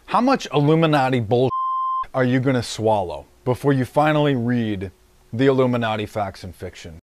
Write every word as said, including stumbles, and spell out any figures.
How much Illuminati bullshit are you gonna swallow before you finally read the Illuminati Facts and Fiction?